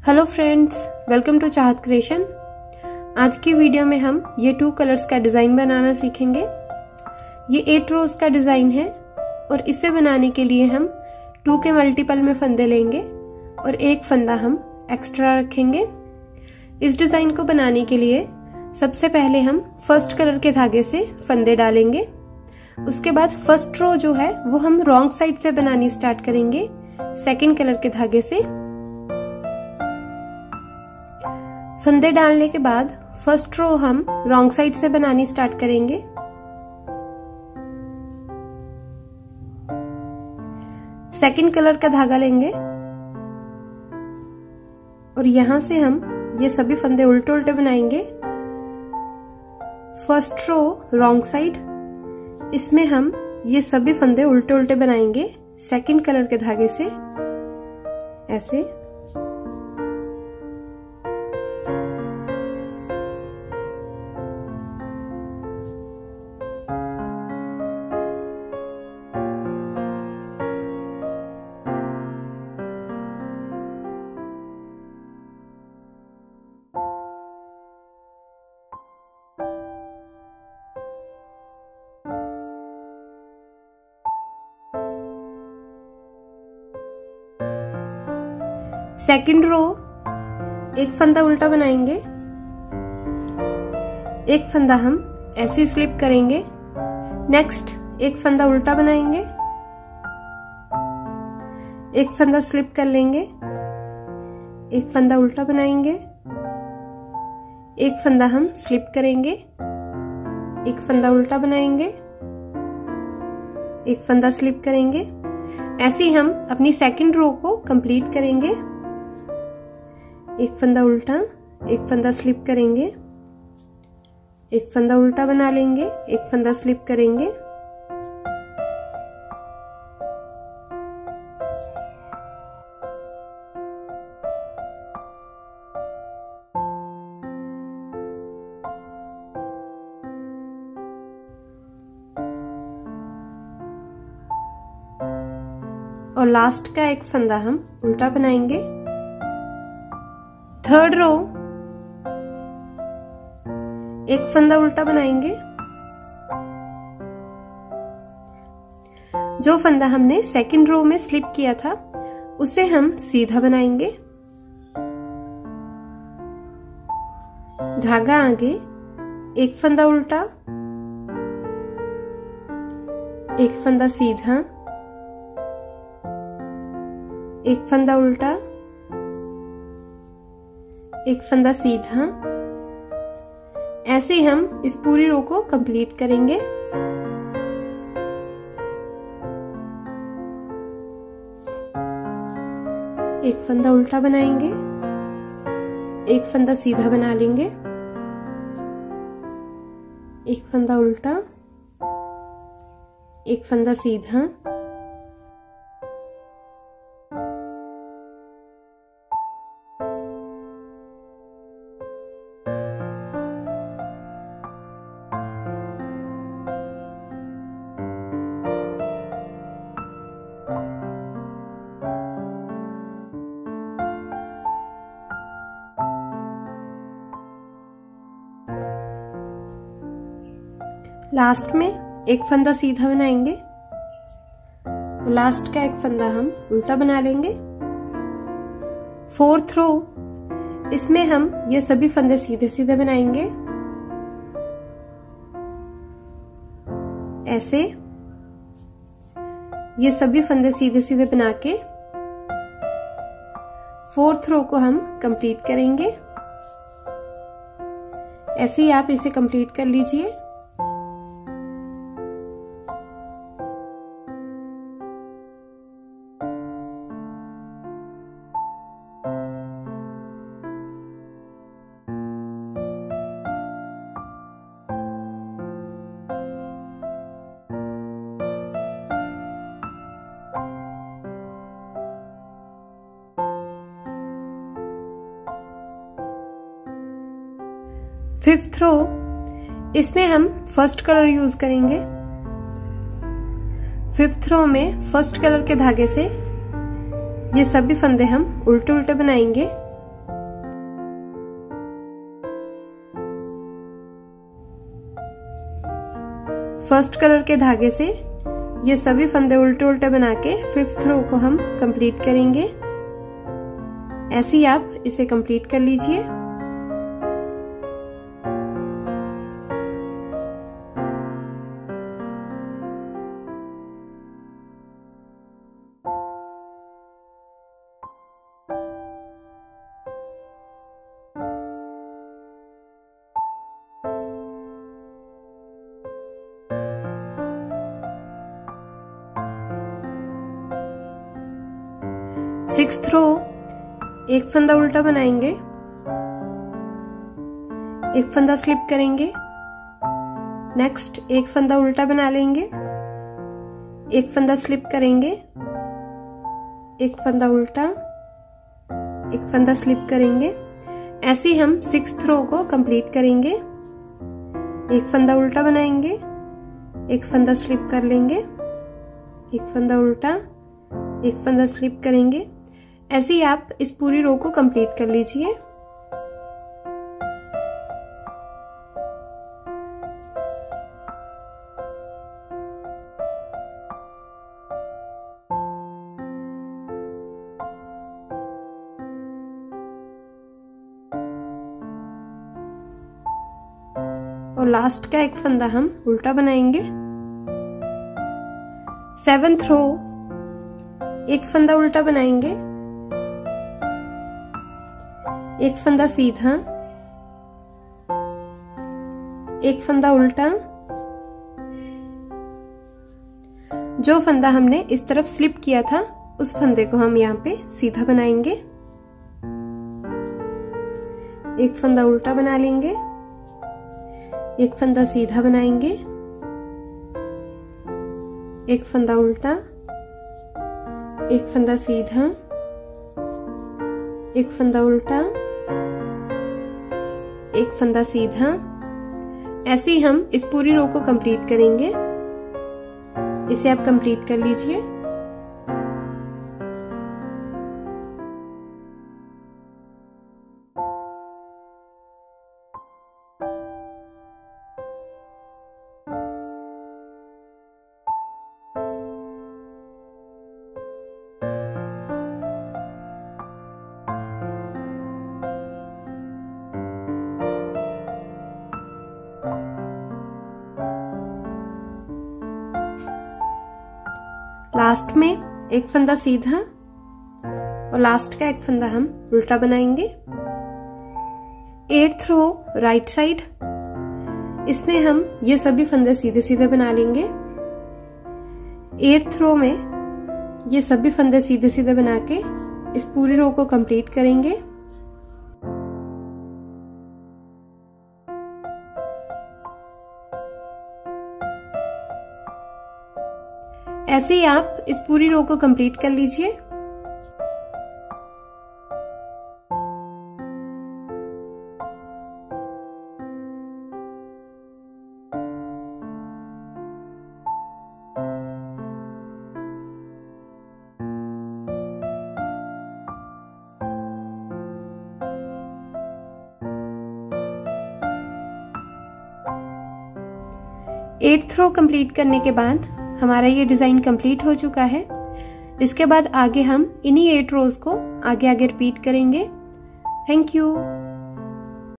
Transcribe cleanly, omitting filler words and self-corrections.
Hello friends, welcome to Chahat creation. आज की video में हम ये 2 कलर्स का डिजाइन बनाना सीखेंगे। ये 8 रोज का डिजाइन है और इसे बनाने के लिए हम 2 के मल्टीपल में फंदे लेंगे और एक फंदा हम एक्स्ट्रा रखेंगे। इस डिजाइन को बनाने के लिए सबसे पहले हम फर्स्ट कलर के धागे से फंदे डालेंगे। उसके बाद फर्स्ट रो जो है वो हम रॉन्ग साइड से बनानी स्टार्ट करेंगे, सेकंड कलर के धागे से। फंदे डालने के बाद फर्स्ट रो हम रॉन्ग साइड से बनानी स्टार्ट करेंगे। सेकंड कलर का धागा लेंगे और यहां से हम ये सभी फंदे उल्टे उल्टे बनाएंगे। फर्स्ट रो रॉन्ग साइड, इसमें हम ये सभी फंदे उल्टे उल्टे बनाएंगे सेकंड कलर के धागे से, ऐसे। सेकंड रो एक फंदा उल्टा बनाएंगे, एक फंदा हम ऐसे स्लिप करेंगे। नेक्स्ट एक फंदा उल्टा बनाएंगे, एक फंदा स्लिप कर लेंगे, एक फंदा उल्टा बनाएंगे, एक फंदा हम स्लिप करेंगे, एक फंदा उल्टा बनाएंगे, एक फंदा स्लिप करेंगे। ऐसे ही हम अपनी सेकंड रो को कंप्लीट करेंगे। एक फंदा उल्टा, एक फंदा स्लिप करेंगे, एक फंदा उल्टा बना लेंगे, एक फंदा स्लिप करेंगे, और लास्ट का एक फंदा हम उल्टा बनाएंगे। थर्ड रो एक फंदा उल्टा बनाएंगे। जो फंदा हमने सेकंड रो में स्लिप किया था उसे हम सीधा बनाएंगे। धागा आगे, एक फंदा उल्टा, एक फंदा सीधा, एक फंदा उल्टा, एक फंदा सीधा। ऐसे ही हम इस पूरी रो को कंप्लीट करेंगे। एक फंदा उल्टा बनाएंगे, एक फंदा सीधा बना लेंगे, एक फंदा उल्टा, एक फंदा सीधा, लास्ट में एक फंदा सीधा बनाएंगे, लास्ट का एक फंदा हम उल्टा बना लेंगे। फोर्थ रो, इसमें हम ये सभी फंदे सीधे सीधे बनाएंगे, ऐसे। ये सभी फंदे सीधे सीधे बना के फोर्थ रो को हम कंप्लीट करेंगे। ऐसे ही आप इसे कंप्लीट कर लीजिए। फिफ्थ रो, इसमें हम फर्स्ट कलर यूज करेंगे। फिफ्थ रो में फर्स्ट कलर के धागे से ये सभी फंदे हम उल्टे उल्टे बनाएंगे फर्स्ट कलर के धागे से ये सभी फंदे उल्टे उल्टे बना के 5th रो को हम कंप्लीट करेंगे। ऐसे ही आप इसे कंप्लीट कर लीजिए। सिक्स्थ रो एक फंदा उल्टा बनाएंगे, एक फंदा स्लिप करेंगे, नेक्स्ट एक फंदा उल्टा बना लेंगे, एक फंदा स्लिप करेंगे, एक फंदा उल्टा, एक फंदा स्लिप करेंगे। ऐसे ही हम 6th रो को कंप्लीट करेंगे। एक फंदा उल्टा बनाएंगे, एक फंदा स्लिप कर लेंगे, एक फंदा उल्टा, एक फंदा स्लिप करेंगे। ऐसे ही आप इस पूरी रो को कंप्लीट कर लीजिए। और लास्ट का एक फंदा हम उल्टा बनाएंगे। 7th रो एक फंदा उल्टा बनाएंगे, एक फंदा सीधा, एक फंदा उल्टा। जो फंदा हमने इस तरफ स्लिप किया था उस फंदे को हम यहाँ पे सीधा बनाएंगे। एक फंदा उल्टा बना लेंगे, एक फंदा सीधा बनाएंगे, एक फंदा उल्टा, एक फंदा सीधा, एक फंदा उल्टा, एक फंदा सीधा। ऐसे ही हम इस पूरी रो को कंप्लीट करेंगे। इसे आप कंप्लीट कर लीजिए। लास्ट में एक फंदा सीधा और लास्ट का एक फंदा हम उल्टा बनाएंगे। 8th रो राइट साइड, इसमें हम ये सभी फंदे सीधे सीधे बना लेंगे। 8th रो में ये सभी फंदे सीधे सीधे बना के इस पूरी रो को कंप्लीट करेंगे। ऐसे ही आप इस पूरी रो को कंप्लीट कर लीजिए। एट्थ रो कंप्लीट करने के बाद हमारा ये डिजाइन कंप्लीट हो चुका है। इसके बाद आगे हम इन्हीं 8 रोज को आगे आगे रिपीट करेंगे। Thank you.